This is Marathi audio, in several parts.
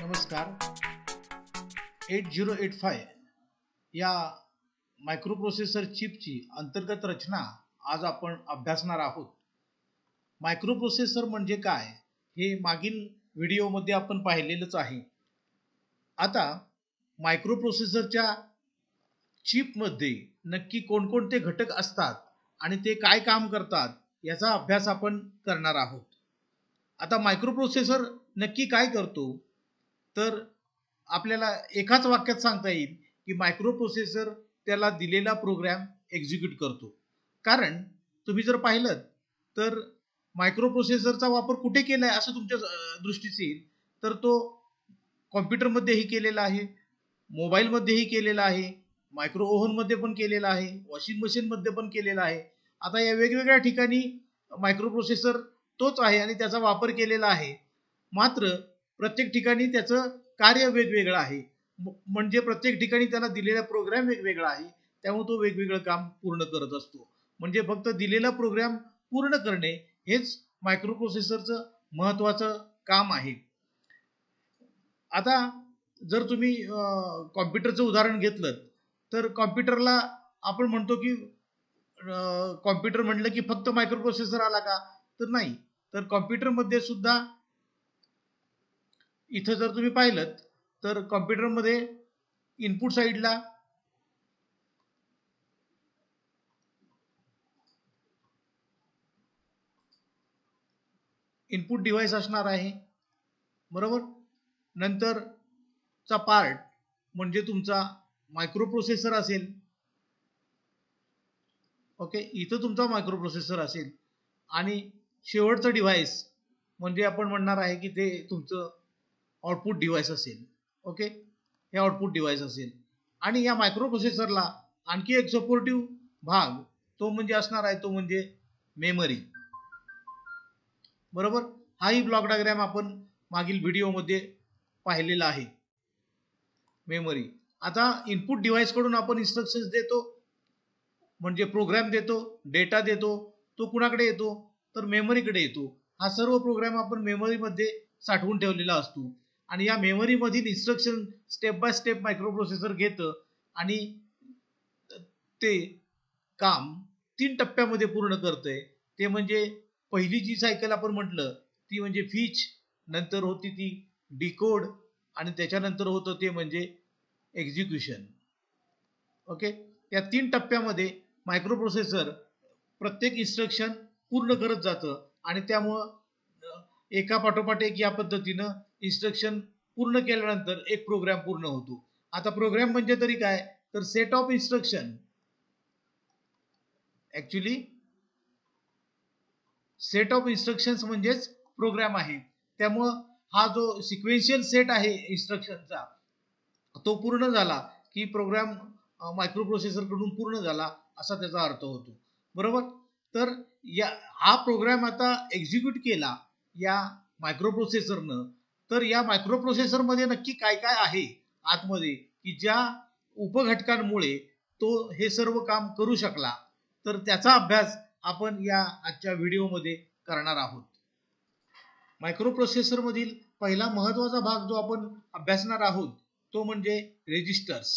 नमस्कार. 8085 या मायक्रोप्रोसेसर चिपची अंतर्गत रचना आज आपण अभ्यासणार आहोत. मायक्रोप्रोसेसर म्हणजे काय हे मागील व्हिडिओमध्ये आपण पाहिलेलंच आहे. आता मायक्रोप्रोसेसरच्या चिपमध्ये नक्की कोणकोणते घटक असतात आणि ते काय काम करतात याचा अभ्यास आपण करणार आहोत. आता मायक्रोप्रोसेसर नक्की काय करतो तर आपल्याला एकाच वाक्यात सांगता येईल की मायक्रोप्रोसेसर त्याला दिलेला प्रोग्राम एक्झिक्यूट करतो. कारण तुम्ही जर पाहिलं तर मायक्रोप्रोसेसरचा वापर कुठे केलाय असं तुमच्या दृष्टीस येईल तर तो कॉम्प्युटरमध्येही केलेला आहे, मोबाईलमध्येही केलेला आहे, मायक्रो ओव्हनमध्ये पण केलेला आहे, वॉशिंग मशीनमध्ये पण केलेला आहे. आता या वेगवेगळ्या ठिकाणी मायक्रोप्रोसेसर तोच आहे आणि त्याचा वापर केलेला आहे. मात्र प्रत्येक ठिकाणी त्याचं कार्य वेगवेगळं आहे. म्हणजे प्रत्येक ठिकाणी त्याला दिलेला प्रोग्राम वेगवेगळा आहे. त्यामुळे तो वेगवेगळं काम पूर्ण करत असतो. म्हणजे फक्त दिलेला प्रोग्राम पूर्ण करणे हेच मायक्रोप्रोसेसरचं महत्त्वाचं काम आहे. आता जर तुम्ही कॉम्प्युटरचं उदाहरण घेतलं तर कॉम्प्युटरला आपण म्हणतो की कॉम्प्युटर म्हटलं की फक्त मायक्रोप्रोसेसर आला का तर नाही. तर कॉम्प्युटरमध्ये सुद्धा इथं जर तुम्ही पाहिलं तर कॉम्प्युटरमध्ये इनपुट साइडला इनपुट डिव्हाइस असणार आहे, बरोबर. नंतरचा पार्ट म्हणजे तुमचा मायक्रोप्रोसेसर असेल. ओके, इथं तुमचा मायक्रोप्रोसेसर असेल आणि शेवटचं डिव्हाइस म्हणजे आपण म्हणणार आहे की ते तुमचं आउटपुट डिव्हाइस असेल. ओके, हे आउटपुट डिव्हाइस असेल. आणि या मायक्रोप्रोसेसरला आणखी एक सपोर्टिव्ह भाग तो म्हणजे असणार आहे, तो म्हणजे मेमरी, बरोबर. हाही ब्लॉक डायग्राम आपण मागील व्हिडिओमध्ये पाहिलेला आहे. मेमरी. आता इनपुट डिव्हाइस कडून आपण इन्स्ट्रक्शन्स देतो म्हणजे प्रोग्राम देतो, डेटा देतो, तो कुणाकडे येतो तर मेमरीकडे येतो. हा सर्व प्रोग्राम आपण मेमरीमध्ये साठवून ठेवलेला असतो आणि या मेमरी मधील instruction step by step microprocessor घेतं आणि ते काम 3 टप्प्यामध्ये पूर्ण करतंय. ते म्हणजे पहिली जी सायकल आपण म्हटलं ती म्हणजे फीच, नंतर होती ती डिकोड आणि त्याच्यानंतर होतं ते म्हणजे एक्झिक्युशन. ओके, या 3 टप्प्यामध्ये मायक्रोप्रोसेसर प्रत्येक इन्स्ट्रक्शन पूर्ण करत जातं आणि त्यामुळं एका पाठोपाठ एक या पद्धतीनं इन्स्ट्रक्शन पूर्ण केल्यानंतर एक प्रोग्राम पूर्ण होतो. आता प्रोग्राम म्हणजे तरी काय तर set of instruction. Actually set of instructions म्हणजेच प्रोग्राम आहे. त्यामुळं हा जो सिक्वेन्शियल सेट आहे इन्स्ट्रक्शनचा तो पूर्ण झाला की प्रोग्राम मायक्रोप्रोसेसर कडून पूर्ण झाला असा त्याचा अर्थ होतो, बरोबर. तर हा प्रोग्राम आता एक्झिक्यूट केला या मायक्रोप्रोसेसरनं तर या मायक्रोप्रोसेसर मध्ये नक्की काय काय आहे आतमध्ये की ज्या उपघटकांमुळे तो हे सर्व काम करू शकला तर त्याचा अभ्यास आपण या आजच्या व्हिडिओमध्ये करणार आहोत. मायक्रोप्रोसेसर मधील पहिला महत्त्वाचा भाग जो आपण अभ्यासणार आहोत तो म्हणजे रेजिस्टर्स.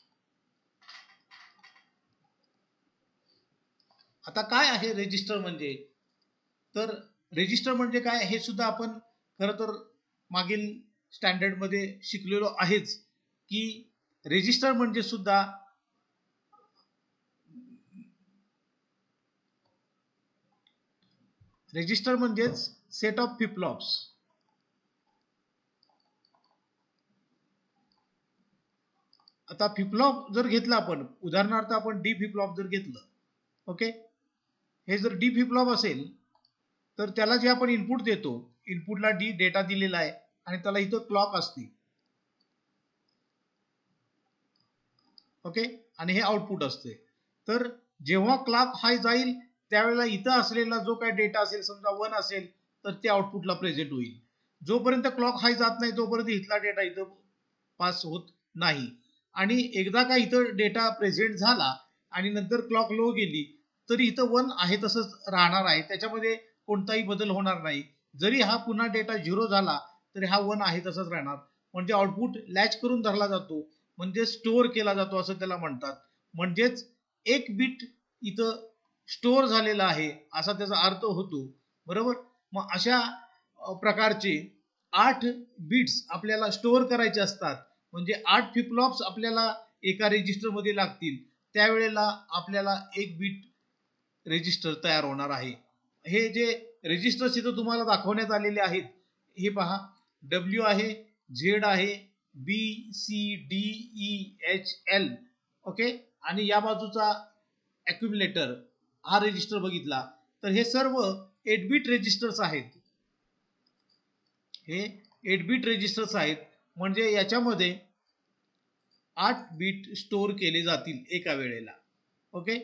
आता काय आहे रेजिस्टर म्हणजे तर रेजिस्टर म्हणजे काय हे सुद्धा आपण खरं तर मागील स्टँडर्ड मध्ये शिकलेलो आहेच की रेजिस्टर म्हणजे सुद्धा रेजिस्टर म्हणजेच सेट ऑफ फ्लिप फ्लॉप्स. आता फ्लिप फ्लॉप जर घेतला आपण उदाहरणार्थ आपण डी फ्लिप फ्लॉप जर घेतलं, ओके, हे जर डी फ्लिप फ्लॉप असेल तर त्याला जे आपण इनपुट देतो, इनपुटला डी डेटा दिलेला आहे आणि त्याला इथं क्लॉक असते. ओके, आणि हे आउटपुट असते. तर जेव्हा क्लॉक हाय जाईल त्यावेळेला इथं असलेला जो काही डेटा असेल समजा 1 असेल तर ते आउटपुटला प्रेझेंट होईल. जोपर्यंत क्लॉक हाय जात नाही तोपर्यंत इथला डेटा इथं पास होत नाही. आणि एकदा का इथं डेटा प्रेझेंट झाला आणि नंतर क्लॉक लो गेली तरी इथं 1 आहे तसंच राहणार आहे, त्याच्यामध्ये कोणताही बदल होणार नाही. जरी हा पुन्हा डेटा 0 झाला तरी हा 1 आहे तसाच राहणार. म्हणजे आउटपुट लॅच करून धरला जातो, म्हणजे स्टोअर केला जातो असं त्याला म्हणतात. म्हणजेच एक बिट इथं स्टोअर झालेला आहे असा त्याचा अर्थ होतो, बरोबर. मग अशा प्रकारचे 8 बिट्स आपल्याला स्टोअर करायचे असतात, म्हणजे 8 फ्लिप फ्लॉप्स आपल्याला एका रेजिस्टर मध्ये लागतील. त्यावेळेला आपल्याला एक बिट रेजिस्टर तयार होणार आहे. हे जे रेजिस्टर्स इथं तुम्हाला दाखवण्यात आलेले आहेत, हे पहा, W आहे, Z आहे, B C D E H L, okay. आणि या बाजूचा अक्युमुलेटर हा रेजिस्टर बघितला तर हे सर्व 8 बिट रेजिस्टर्स आहेत. हे 8 बिट रेजिस्टर्स आहेत, म्हणजे याच्यामध्ये 8 बिट स्टोअर केले जातील एका वेळेला, ओके.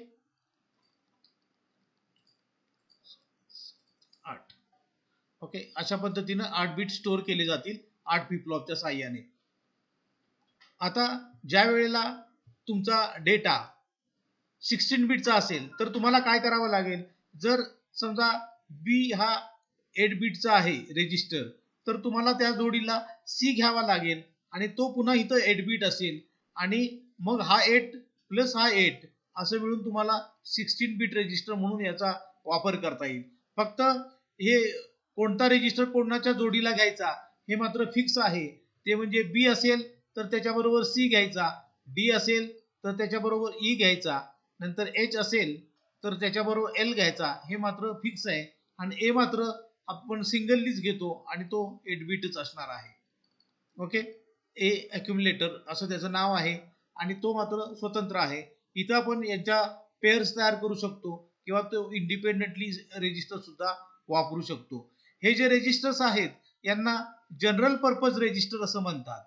8, ओके. अशा पद्धतीने 8 बिट स्टोअर केले जातील 8 फ्लिप फ्लॉपच्या साहाय्याने. आता ज्या वेळेला तुमचा डेटा 16 बिटचा असेल तर तुम्हाला काय करावं लागेल, जर समजा B हा 8 बिटचा आहे रेजिस्टर, तर तुम्हाला त्या जोडीला C घ्यावा लागेल आणि तो पुन्हा इथं 8 बिट असेल आणि मग हा 8 प्लस हा 8 असं मिळून तुम्हाला 16 बिट रेजिस्टर म्हणून याचा वापर करता येईल. फक्त हे कोणता रेजिस्टर कोणाच्या जोडीला घ्यायचा हे मात्र फिक्स आहे. ते म्हणजे B असेल तर त्याच्याबरोबर C घ्यायचा, D असेल तर त्याच्याबरोबर E घ्यायचा, नंतर H असेल तर त्याच्याबरोबर L घ्यायचा, हे मात्र फिक्स आहे. आणि A मात्र आपण सिंगललीच घेतो आणि तो 8 बिटच असणार आहे, ओके. ए अक्युमुलेटर असं त्याचं नाव आहे आणि तो मात्र स्वतंत्र आहे. इथं आपण यांच्या पेअर्स तयार करू शकतो किंवा तो इंडिपेंडेंटली रेजिस्टर सुद्धा वापरू शकतो. हे जे रेजिस्टर्स आहेत यांना जनरल पर्पज रेजिस्टर असं म्हणतात.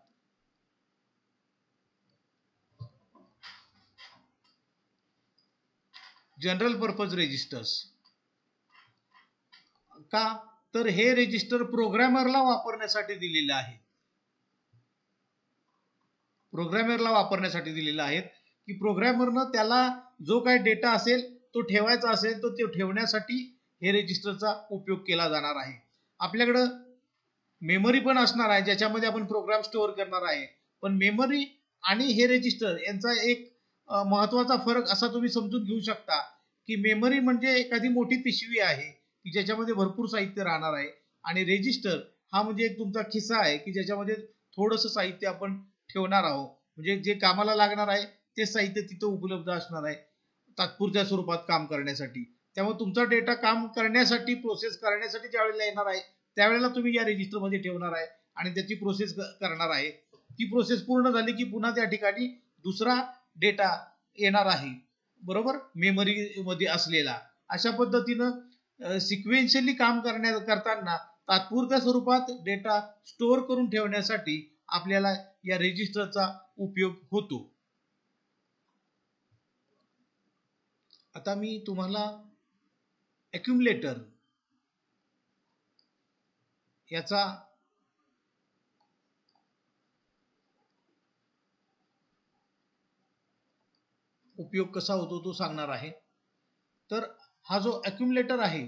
जनरल पर्पज रेजिस्टर्स का, तर हे रेजिस्टर प्रोग्रॅमरला वापरण्यासाठी दिलेले आहे. प्रोग्रॅमरला वापरण्यासाठी दिलेले आहेत की प्रोग्रॅमरनं त्याला जो काही डेटा असेल तो ठेवायचा असेल तर तो ठेवण्यासाठी हे रेजिस्टरचा उपयोग केला जाणार आहे. आपल्याकडं मेमरी पण असणार आहे ज्याच्यामध्ये आपण प्रोग्राम स्टोअर करणार आहे. पण मेमरी आणि हे रेजिस्टर यांचा एक महत्वाचा फरक असा तुम्ही समजून घेऊ शकता की मेमरी म्हणजे एखादी मोठी पिशवी आहे की ज्याच्यामध्ये भरपूर साहित्य राहणार आहे आणि रेजिस्टर हा म्हणजे एक तुमचा खिसा आहे की ज्याच्यामध्ये थोडंसं साहित्य आपण ठेवणार आहोत. म्हणजे जे कामाला लागणार आहे ते साहित्य तिथं उपलब्ध असणार आहे तात्पुरत्या स्वरूपात काम करण्यासाठी. त्यामुळे तुमचा डेटा काम करण्यासाठी प्रोसेस करण्यासाठी ज्या वेळेला येणार आहे त्यावेळेला तुम्ही या रेजिस्टर मध्ये ठेवणार आहे आणि त्याची प्रोसेस करणार आहे. ती प्रोसेस पूर्ण झाली की पुन्हा त्या ठिकाणी दुसरा डेटा येणार आहे, बरोबर, मेमरी मध्ये असलेला. अशा पद्धतीनं सिक्वेन्शियली काम करताना तात्पुरत्या स्वरूपात डेटा स्टोअर करून ठेवण्यासाठी आपल्याला या रेजिस्टरचा उपयोग होतो. आता मी तुम्हाला अक्युमुलेटर याचा उपयोग कसा होतो तो सांगणार आहे. तर हा जो अक्युमुलेटर आहे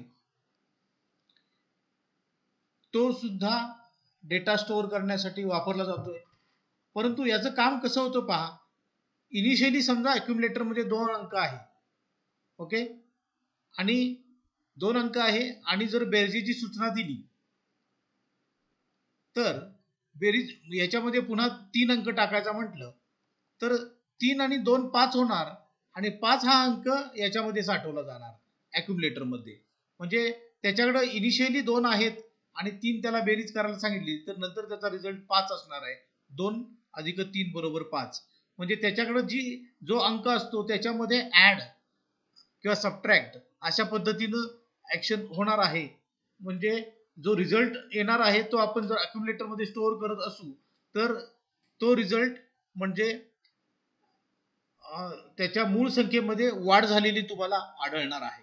तो सुद्धा डेटा स्टोअर करण्यासाठी वापरला जातोय. परंतु याचं काम कसं होतं पहा. इनिशियली समजा अक्युमुलेटर मध्ये 2 अंक आहे, ओके, आणि 2 अंक आहे आणि जर बेरजेची सूचना दिली तर बेरीज याच्यामध्ये पुन्हा 3 अंक टाकायचा म्हटलं तर 3 आणि 2 5 होणार आणि 5 हा अंक याच्यामध्ये साठवला जाणार अक्युमुलेटर मध्ये. म्हणजे त्याच्याकडे इनिशियली 2 आहेत आणि 3 त्याला बेरीज करायला सांगितली तर नंतर त्याचा रिझल्ट 5 असणार आहे. 2 अधिक 3 बरोबर 5. म्हणजे त्याच्याकडे जो अंक असतो त्याच्यामध्ये ऍड किंवा सबट्रॅक्ट अशा पद्धतीनं ऍक्शन होणार आहे. म्हणजे जो रिझल्ट येणार आहे तो आपण जर अक्युमुलेटर मध्ये स्टोअर करत असू तर तो रिझल्ट म्हणजे त्याच्या मूळ संख्येमध्ये वाढ झालेली तुम्हाला आढळणार आहे.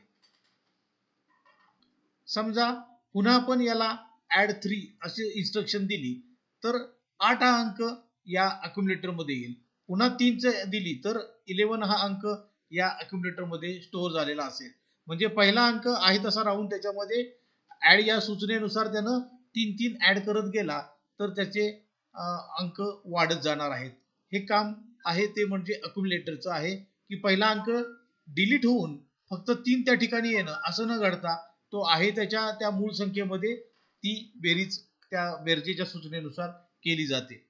समजा पुन्हा आपण याला ऍड 3 अशी इन्स्ट्रक्शन दिली तर 8 हा अंक या अक्युमुलेटर मध्ये येईल. पुन्हा 3 दिली तर 11 हा अंक या अक्युमुलेटर मध्ये स्टोअर झालेला असेल. म्हणजे पहिला अंक आहे तसा राहून त्याच्यामध्ये ऍड या सूचनेनुसार त्यानं 3 ऍड करत गेला तर त्याचे अंक वाढत जाणार आहेत. हे काम आहे ते म्हणजे अक्युमुलेटरचं आहे की पहिला अंक डिलीट होऊन फक्त 3 त्या ठिकाणी येणं असं न घडता तो आहे त्याच्या त्या मूळ संख्येमध्ये ती बेरीज त्या बेरजेच्या सूचनेनुसार केली जाते.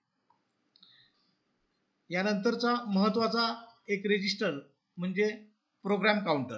यानंतरचा महत्वाचा एक रेजिस्टर म्हणजे प्रोग्राम काउंटर.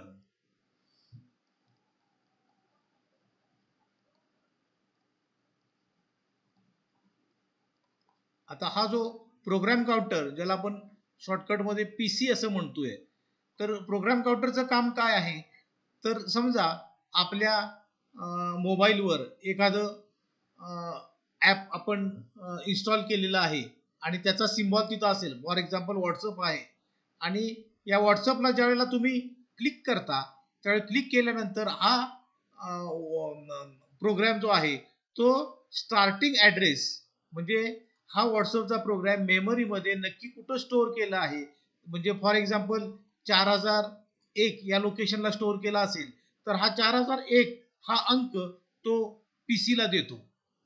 आता हा जो प्रोग्राम काउंटर ज्याला आपण शॉर्टकट मध्ये पीसी असं म्हणतोय, तर प्रोग्राम काउंटरचं काम काय आहे, तर समजा आपल्या मोबाईलवर एखादं ॲप आपण इन्स्टॉल केलेलं आहे आणि त्याचा सिम्बॉल तिथं असेल, फॉर एक्झाम्पल व्हॉट्सअप आहे, आणि या व्हॉट्सअपला ज्या वेळेला तुम्ही क्लिक करता त्यावेळेला क्लिक केल्यानंतर हा प्रोग्राम जो आहे तो स्टार्टिंग ॲड्रेस म्हणजे हा व्हॉट्सअपचा प्रोग्राम मेमरीमध्ये नक्की कुठं स्टोअर केला आहे, म्हणजे फॉर एक्झाम्पल 4001 या लोकेशनला स्टोअर केला असेल तर हा 4001 हा अंक तो पीसीला देतो.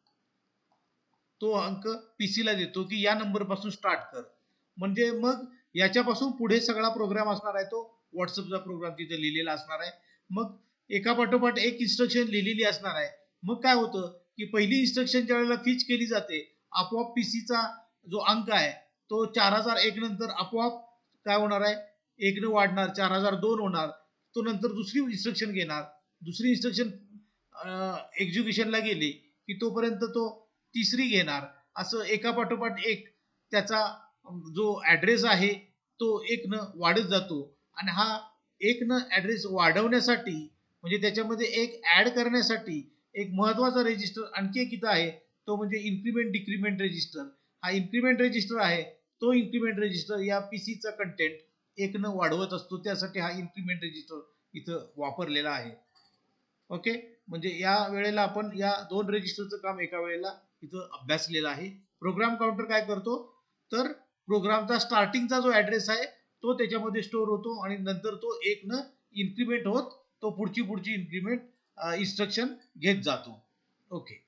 तो अंक पीसीला देतो की या नंबर पासून स्टार्ट कर, म्हणजे मग याच्यापासून पुढे सगळा प्रोग्राम असणार आहे तो व्हॉट्सअपचा प्रोग्राम तिथे लिहिलेला असणार आहे. मग एका पाठोपाठ एक इन्स्ट्रक्शन लिहिलेली असणार आहे. मग काय होतं की पहिली इन्स्ट्रक्शन ज्या वेळेला फीच केली जाते आपोआप पीसीचा जो अंक आहे तो 4001 नंतर आपोआप काय होणार आहे, 1 न वाढणार, 4002 होणार. तो नंतर दुसरी इन्स्ट्रक्शन घेणार, दुसरी इन्स्ट्रक्शन एक्झिक्युशनला गेली की तोपर्यंत तो तिसरी घेणार, असं एका पाठोपाठ एक त्याचा जो ॲड्रेस आहे तो 1 न वाढत जातो. आणि हा 1 न ॲड्रेस वाढवण्यासाठी म्हणजे त्याच्यामध्ये एक ॲड करण्यासाठी एक महत्वाचा रेजिस्टर आणखी एक इथं आहे, तो म्हणजे इन्क्रीमेंट डिक्रीमेंट रेजिस्टर. हा इन्क्रीमेंट रेजिस्टर आहे, तो इन्क्रीमेंट रेजिस्टर या पीसीचा कंटेंट 1 न वाढवत असतो, त्यासाठी हा इन्क्रीमेंट रेजिस्टर इथं वापरलेला आहे. ओके, म्हणजे या वेळेला आपण या दोन रेजिस्टरचं काम एका वेळेला इथं अभ्यासलेलं आहे. प्रोग्राम काउंटर काय करतो, तर प्रोग्रामचा स्टार्टिंगचा जो ॲड्रेस आहे तो त्याच्यामध्ये स्टोअर होतो आणि नंतर तो 1 न इन्क्रीमेंट होत तो पुढची इन्क्रीमेंट इन्स्ट्रक्शन घेत जातो. ओके,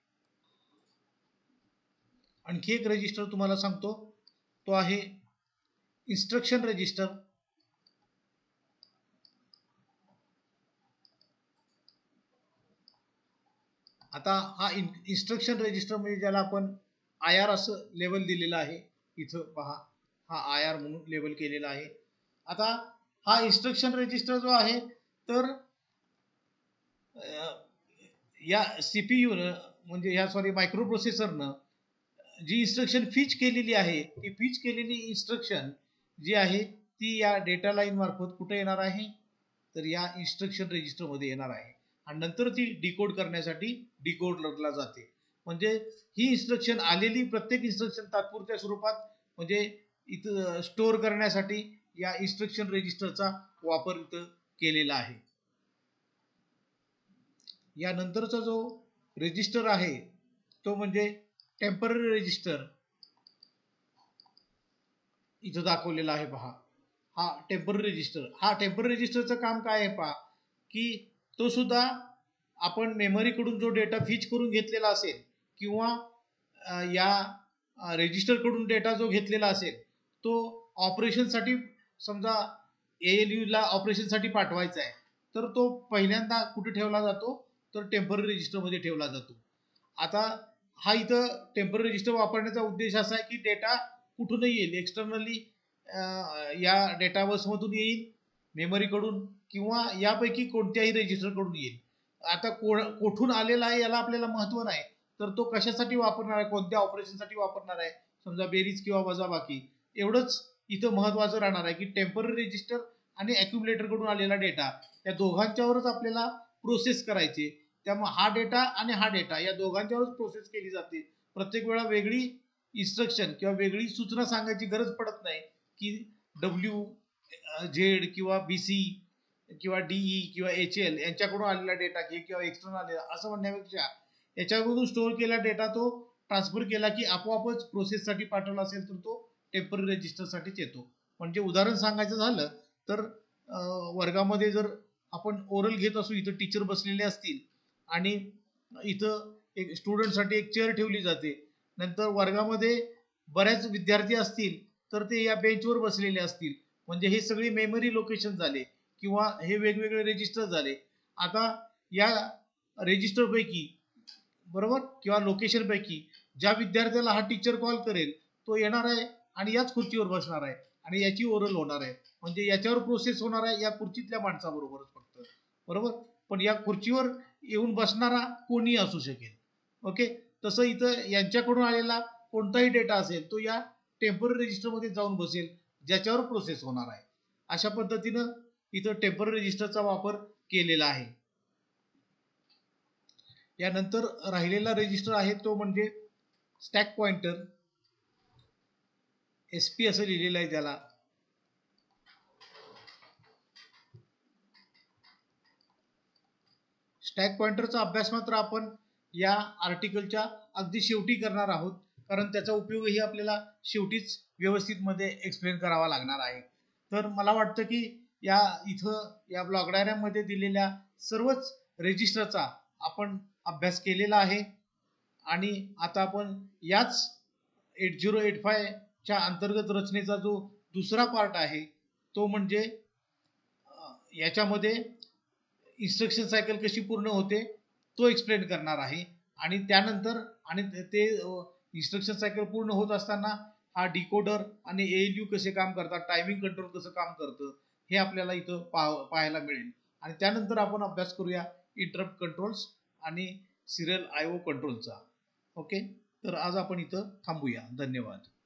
आणखी एक रजिस्टर तुम्हाला सांगतो, तो आहे इन्स्ट्रक्शन रजिस्टर. आता हा इन्स्ट्रक्शन रजिस्टर म्हणजे ज्याला आपण IR असं लेवल दिलेलं आहे, इथं पहा हा IR म्हणून लेवल केलेला आहे. आता हा इन्स्ट्रक्शन रजिस्टर जो आहे तर या CPU न म्हणजे या मायक्रो प्रोसेसरनं जी इन्स्ट्रक्शन फीच केलेली आहे ती फीच केलेली इन्स्ट्रक्शन जी आहे ती या डेटा लाईन मार्फत कुठे येणार आहे, तर या इन्स्ट्रक्शन रजिस्टर मध्ये येणार आहे आणि नंतर ती डिकोड करण्यासाठी डिकोडरला जाते. म्हणजे ही इन्स्ट्रक्शन आलेली प्रत्येक इन्स्ट्रक्शन तात्पुरत्या स्वरूपात म्हणजे इथं स्टोअर करण्यासाठी या इन्स्ट्रक्शन रजिस्टरचा वापर इथं केलेला आहे. यानंतरचा जो रजिस्टर आहे तो म्हणजे टेम्पररी रजिस्टर, इथं दाखवलेला आहे पहा. हा टेम्पररी रजिस्टर, हा टेम्पररी रजिस्टरचं काम काय आहे पहा, की तो सुद्धा आपण मेमरीकडून जो डेटा फीच करून घेतलेला असेल किंवा या रजिस्टरकडून डेटा जो घेतलेला असेल तो ऑपरेशनसाठी समजा ALU ला ऑपरेशनसाठी पाठवायचा आहे तर तो पहिल्यांदा कुठे ठेवला जातो, तर टेम्पररी रजिस्टरमध्ये ठेवला जातो. आता हा इथं टेम्पररी रजिस्टर वापरण्याचा उद्देश असा आहे की डेटा कुठूनही येईल, एक्सटर्नली या डेटा बसमधून येईल, मेमरीकडून किंवा यापैकी कोणत्याही रजिस्टरकडून येईल. आता कोठून आलेला आहे याला आपल्याला महत्व नाही, तर तो कशासाठी वापरणार आहे, कोणत्या ऑपरेशनसाठी वापरणार आहे, समजा बेरीज किंवा वजाबाकी, एवढंच इथं महत्वाचं राहणार आहे की टेम्पररी रजिस्टर आणि अक्युमुलेटर कडून आलेला डेटा या दोघांच्यावरच आपल्याला प्रोसेस करायचे. त्यामुळे हा डेटा आणि हा डेटा या दोघांच्यावरच प्रोसेस केली जाते. प्रत्येक वेळा वेगळी इन्स्ट्रक्शन किंवा वेगळी सूचना सांगायची गरज पडत नाही की WZ किंवा BC किंवा DE किंवा HL यांच्याकडून आलेला डेटा घे किंवा एक्सटर्नल आलेला असं म्हणण्यापेक्षा याच्याकडून स्टोअर केलेला डेटा तो ट्रान्सफर केला की आपोआपच प्रोसेससाठी पाठवला असेल तर तो टेम्पररी रजिस्टरसाठीच येतो. म्हणजे उदाहरण सांगायचं झालं तर वर्गामध्ये जर आपण ओरल घेत असू, इथं टीचर बसलेले असतील आणि इथं एक स्टुडंटसाठी एक चेअर ठेवली जाते, नंतर वर्गामध्ये बऱ्याच विद्यार्थी असतील तर ते या बेंचवर बसलेले असतील, म्हणजे हे सगळे मेमरी लोकेशन झाले किंवा हे वेगवेगळे रेजिस्टर झाले. आता या रेजिस्टर पैकी बरोबर किंवा लोकेशन पैकी ज्या विद्यार्थ्याला हा टीचर कॉल करेल तो येणार आहे आणि याच खुर्चीवर बसणार आहे आणि याची ओरल होणार आहे, म्हणजे याच्यावर प्रोसेस होणार आहे या खुर्चीतल्या माणसाबरोबरच फक्त, बरोबर. पण या खुर्चीवर येऊन बसणारा कोणी असू शकेल. ओके, तसं इथं यांच्याकडून आलेला कोणताही डेटा असेल तो या टेम्पररी रजिस्टरमध्ये जाऊन बसेल ज्याच्यावर प्रोसेस होणार आहे. अशा पद्धतीनं इथं टेम्पररी रजिस्टरचा वापर केलेला आहे. यानंतर राहिलेला रजिस्टर आहे तो म्हणजे स्टॅक पॉइंटर, SP असं लिहिलेलं आहे त्याला. स्टॅक पॉइंटरचा अभ्यास मात्र आपण या आर्टिकलच्या अगदी शेवटी करणार आहोत, कारण त्याचा उपयोगही आपल्याला शेवटीच व्यवस्थित मध्ये एक्सप्लेन करावा लागणार आहे. तर मला वाटतं की या इथं या ब्लॉक डायग्राममध्ये दिलेल्या सर्वच रजिस्टरचा आपण अभ्यास केलेला आहे आणि आता आपण याच 8085 च्या अंतर्गत रचनेचा जो दुसरा पार्ट आहे तो म्हणजे याच्यामध्ये इन्स्ट्रक्शन सायकल कशी पूर्ण होते तो एक्सप्लेन करणार आहे. आणि त्यानंतर आणि ते इन्स्ट्रक्शन सायकल पूर्ण होत असताना हा डिकोडर आणि ALU कसे काम करतात, टायमिंग कंट्रोल कसं काम करतं हे आपल्याला इथं पाहायला मिळेल. आणि त्यानंतर आपण अभ्यास करूया इंटरप्ट कंट्रोल्स आणि सिरियल IO कंट्रोलचा. ओके, तर आज आपण इथं थांबूया. धन्यवाद.